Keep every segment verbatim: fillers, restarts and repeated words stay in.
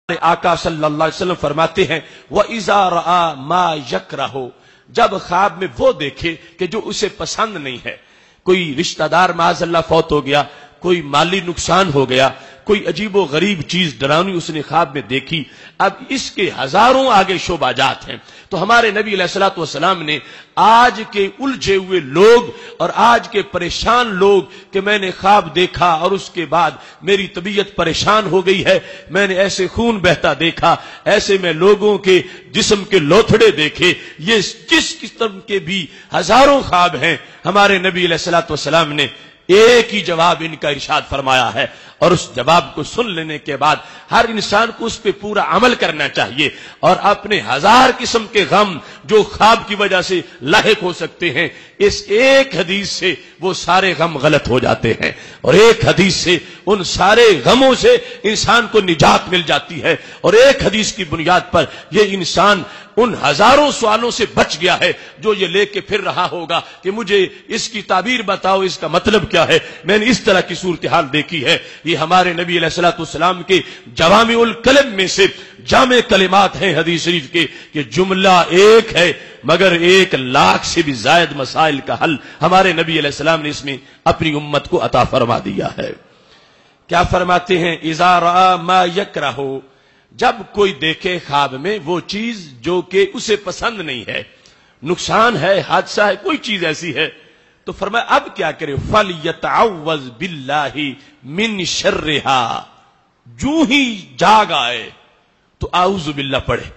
آقا صلی اللہ علیہ وسلم فرماتے ہیں وَإِذَا رَآ مَا يَكْرَهُ، جب خواب میں وہ دیکھے کہ جو اسے پسند نہیں ہے، کوئی رشتہ دار معاذ اللہ فوت ہو گیا، کوئی مالی نقصان ہو گیا، کوئی عجیب و غریب چیز ڈراؤنی اس نے خواب میں دیکھی، اب اس کے ہزاروں آگے شعبہ جات ہیں۔ تو ہمارے نبی علیہ الصلوۃ والسلام نے آج کے الجھے ہوئے لوگ اور آج کے پریشان لوگ کہ میں نے خواب دیکھا اور اس کے بعد میری طبیعت پریشان ہو گئی ہے، میں نے ایسے خون بہتا دیکھا، ایسے میں لوگوں کے جسم کے لوتھڑے دیکھے، یہ جس قسم کے بھی ہزاروں خواب ہیں، ہمارے نبی علیہ الصلوۃ والسلام نے ایک ہی جواب ان کا ارشاد فرمایا ہے، اور اس جواب کو سن لینے کے بعد ہر انسان کو اس پہ پورا عمل کرنا چاہیے، اور اپنے ہزار قسم کے غم جو خواب کی وجہ سے لاحق ہو سکتے ہیں، اس ایک حدیث سے وہ سارے غم غلط ہو جاتے ہیں، اور ایک حدیث سے ان سارے غموں سے انسان کو نجات مل جاتی ہے، اور ایک حدیث کی بنیاد پر یہ انسان ان ہزاروں سوالوں سے بچ گیا ہے جو یہ لے کے پھر رہا ہوگا کہ مجھے اس کی تعبیر بتاؤ، اس کا مطلب کیا ہے۔ میں نے اس طرح کی صورتحال دیکھی ہے۔ یہ ہمارے نبی علیہ الصلوۃ والسلام کے جوامع الکلم میں سے جامع کلمات ہیں حدیث شریف کے کہ جملہ ایک ہے مگر ایک لاکھ سے بھی زائد مسائل کا حل ہمارے نبی علیہ السلام نے اس میں اپنی امت کو عطا فرما دیا ہے۔ کیا فرماتے ہیں؟ اذا رآ ما یکرہ، جب کوئی دیکھے خواب میں وہ چیز جو کہ اسے پسند نہیں ہے، نقصان ہے، حادثہ ہے، کوئی چیز ایسی ہے، تو فرمایا اب کیا کرے؟ فَلْيَتَعَوَّذْ بِاللَّهِ مِنْ شَرِّهَا، جو ہی جاگ آئے تو اعوذ باللہ پڑھے،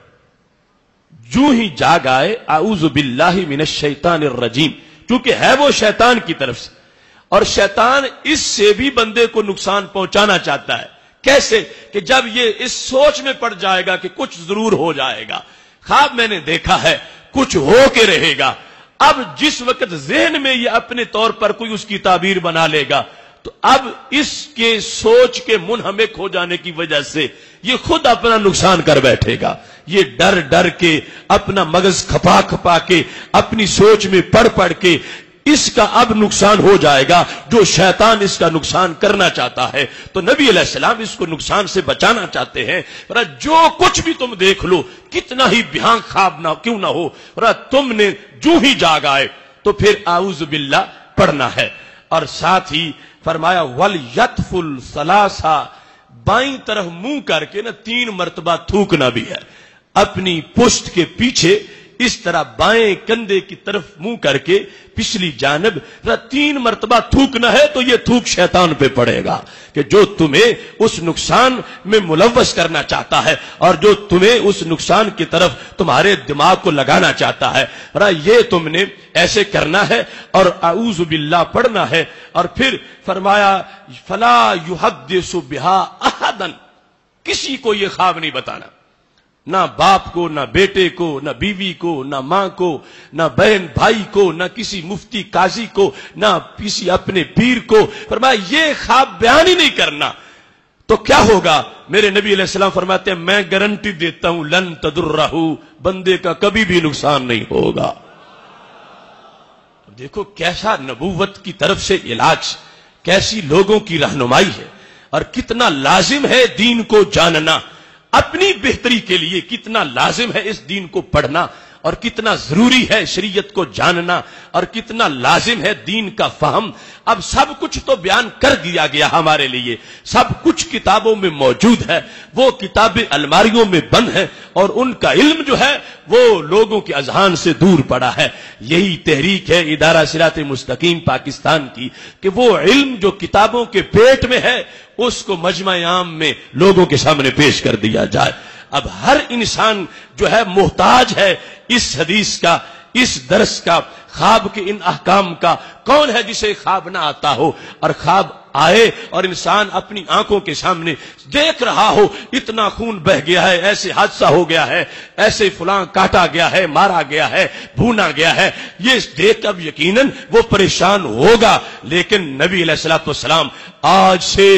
جو ہی جاگ آئے اعوذ باللہ من الشیطان الرجیم، کیونکہ ہے وہ شیطان کی طرف سے، اور شیطان اس سے بھی بندے کو نقصان پہنچانا چاہتا ہے۔ کیسے؟ کہ جب یہ اس سوچ میں پڑ جائے گا کہ کچھ ضرور ہو جائے گا، خواب میں نے دیکھا ہے کچھ ہو کے رہے گا، اب جس وقت ذہن میں یہ اپنے طور پر کوئی اس کی تعبیر بنا لے گا تو اب اس کے سوچ کے منہمک ہو جانے کی وجہ سے یہ خود اپنا نقصان کر بیٹھے گا۔ یہ ڈر ڈر کے، اپنا مغز کھپا کھپا کے، اپنی سوچ میں پڑھ پڑھ کے اس کا اب نقصان ہو جائے گا جو شیطان اس کا نقصان کرنا چاہتا ہے۔ تو نبی علیہ السلام اس کو نقصان سے بچانا چاہتے ہیں۔ جو کچھ بھی تم دیکھ لو، کتنا ہی بھیانک خواب نہ کیوں نہ ہو، تم نے جو ہی جاگ آئے تو پھر اعوذ باللہ پڑھنا ہے۔ اور ساتھ ہی فرمایا وَلْيَتْفُلْ ثَلَاثًا، بائیں طرف منہ کر کے نا تین مرتبہ تھوکنا بھی ہے، اپنی پشت کے پیچھے اس طرح بائیں کندھے کی طرف منہ کر کے پچھلی جانب تین مرتبہ تھوکنا ہے۔ تو یہ تھوک شیطان پہ پڑے گا کہ جو تمہیں اس نقصان میں ملوث کرنا چاہتا ہے اور جو تمہیں اس نقصان کی طرف تمہارے دماغ کو لگانا چاہتا ہے، یہ تم نے ایسے کرنا ہے اور اعوذ باللہ پڑھنا ہے۔ اور پھر فرمایا فلا یحدث بها احدا، کسی کو یہ خواب نہیں بتانا، نہ باپ کو، نہ بیٹے کو، نہ بیوی کو، نہ ماں کو، نہ بہن بھائی کو، نہ کسی مفتی قاضی کو، نہ کسی اپنے پیر کو۔ فرمایا یہ خواب بیان ہی نہیں کرنا۔ تو کیا ہوگا؟ میرے نبی علیہ السلام فرماتے ہیں میں گارنٹی دیتا ہوں لن تضرہ، بندے کا کبھی بھی نقصان نہیں ہوگا۔ دیکھو کیسا نبوت کی طرف سے علاج، کیسی لوگوں کی رہنمائی ہے، اور کتنا لازم ہے دین کو جاننا، اپنی بہتری کے لیے کتنا لازم ہے اس دین کو پڑھنا، اور کتنا ضروری ہے شریعت کو جاننا، اور کتنا لازم ہے دین کا فہم۔ اب سب کچھ تو بیان کر دیا گیا ہمارے لیے، سب کچھ کتابوں میں موجود ہے، وہ کتابیں الماریوں میں بند ہیں، اور ان کا علم جو ہے وہ لوگوں کے اذہان سے دور پڑا ہے۔ یہی تحریک ہے ادارہ صراط مستقیم پاکستان کی کہ وہ علم جو کتابوں کے پیٹ میں ہے اس کو مجمع عام میں لوگوں کے سامنے پیش کر دیا جائے۔ اب ہر انسان جو ہے محتاج ہے اس حدیث کا، اس درس کا، خواب کے ان احکام کا۔ کون ہے جسے خواب نہ آتا ہو، اور خواب آئے اور انسان اپنی آنکھوں کے سامنے دیکھ رہا ہو اتنا خون بہ گیا ہے، ایسے حادثہ ہو گیا ہے، ایسے فلاں کاٹا گیا ہے، مارا گیا ہے، بھونا گیا ہے، یہ دیکھ اب یقیناً وہ پریشان ہوگا۔ لیکن نبی علیہ الصلوۃ والسلام آج سے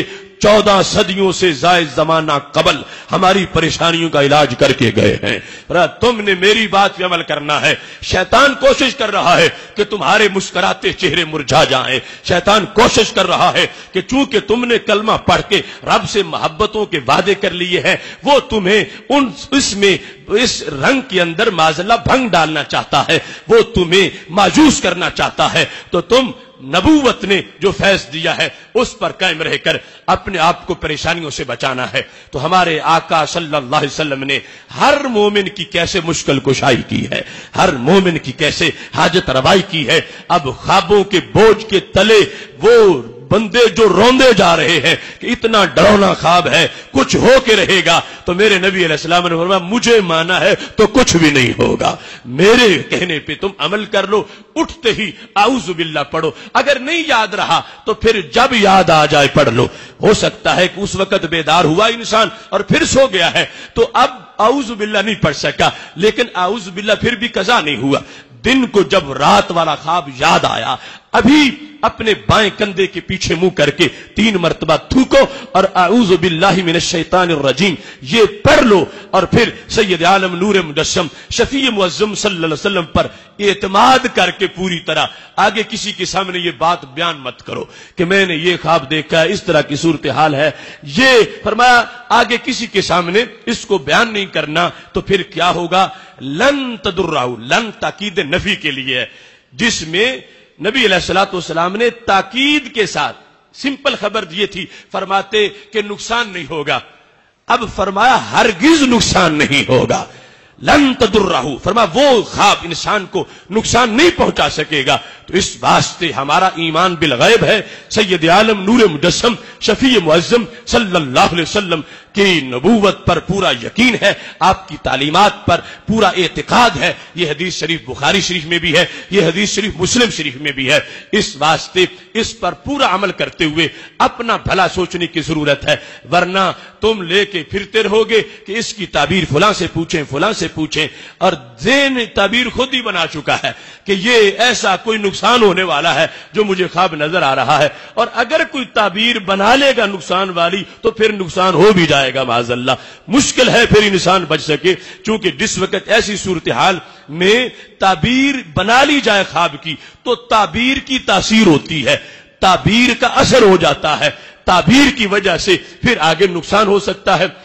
چودہ صدیوں سے زائد زمانہ قبل ہماری پریشانیوں کا علاج کر کے گئے ہیں۔ تم نے میری بات پہ عمل کرنا ہے۔ شیطان کوشش کر رہا ہے کہ تمہارے مسکراتے چہرے مرجھا جائیں۔ شیطان کوشش کر رہا ہے کہ چونکہ تم نے کلمہ پڑھ کے رب سے محبتوں کے وعدے کر لیے ہیں، وہ تمہیں ان اس میں اس رنگ کے اندر معاذاللہ بھنگ ڈالنا چاہتا ہے، وہ تمہیں مایوس کرنا چاہتا ہے۔ تو تم نبوت نے جو فیض دیا ہے اس پر قائم رہ کر اپنے آپ کو پریشانیوں سے بچانا ہے۔ تو ہمارے آقا صلی اللہ علیہ وسلم نے ہر مومن کی کیسے مشکل کشائی کی ہے، ہر مومن کی کیسے حاجت روائی کی ہے۔ اب خوابوں کے بوجھ کے تلے وہ بندے جو روندے جا رہے ہیں کہ اتنا ڈرونا خواب ہے، کچھ ہو کے رہے گا، تو میرے نبی علیہ السلام نے فرمایا مجھے مانا ہے تو کچھ بھی نہیں ہوگا، میرے کہنے پہ تم عمل کر لو، اٹھتے ہی اعوذ باللہ پڑھو، اگر نہیں یاد رہا تو پھر جب یاد آ جائے پڑھ لو۔ ہو سکتا ہے کہ اس وقت بیدار ہوا انسان اور پھر سو گیا ہے تو اب اعوذ باللہ نہیں پڑھ سکا، لیکن اعوذ باللہ پھر بھی قضا نہیں ہوا۔ دن کو جب رات والا خواب یاد آیا، ابھی اپنے بائیں کندھے کے پیچھے منہ کر کے تین مرتبہ تھوکو اور اعوذ باللہ من الشیطان الرجیم یہ پڑھ لو، اور پھر سید عالم نور مجسم شفیع معظم صلی اللہ علیہ وسلم پر اعتماد کر کے پوری طرح آگے کسی کے سامنے یہ بات بیان مت کرو کہ میں نے یہ خواب دیکھا ہے، اس طرح کی صورتحال ہے، یہ فرمایا آگے کسی کے سامنے اس کو بیان نہیں کرنا۔ تو پھر کیا ہوگا؟ لن تدرہ، لن تاکید نفی کے لیے ہے، جس میں نبی علیہ الصلوۃ والسلام نے تاکید کے ساتھ سمپل خبر یہ تھی، فرماتے کہ نقصان نہیں ہوگا، اب فرمایا ہرگز نقصان نہیں ہوگا۔ لن تدرہ، فرمایا وہ خواب انسان کو نقصان نہیں پہنچا سکے گا۔ تو اس واسطے ہمارا ایمان بالغیب ہے، سید عالم نور مجسم شفیع معظم صلی اللہ علیہ وسلم کی نبوت پر پورا یقین ہے، آپ کی تعلیمات پر پورا اعتقاد ہے۔ یہ حدیث شریف بخاری شریف میں بھی ہے، یہ حدیث شریف مسلم شریف میں بھی ہے۔ اس واسطے اس پر پورا عمل کرتے ہوئے اپنا بھلا سوچنے کی ضرورت ہے، ورنہ تم لے کے پھرتے رہو گے کہ اس کی تعبیر فلاں سے پوچھیں فلاں سے پوچھیں، اور ذہن تعبیر خود ہی بنا چکا ہے کہ یہ ایسا کوئی نقصان ہونے والا ہے جو مجھے خواب نظر آ رہا ہے، اور اگر کوئی تعبیر بنا لے گا نقصان والی تو پھر نقصان ہو بھی جائے گا معاذ اللہ۔ مشکل ہے پھر انسان بچ سکے، چونکہ جس وقت ایسی صورتحال میں تعبیر بنا لی جائے خواب کی تو تعبیر کی تاثیر ہوتی ہے، تعبیر کا اثر ہو جاتا ہے، تعبیر کی وجہ سے پھر آگے نقصان ہو سکتا ہے۔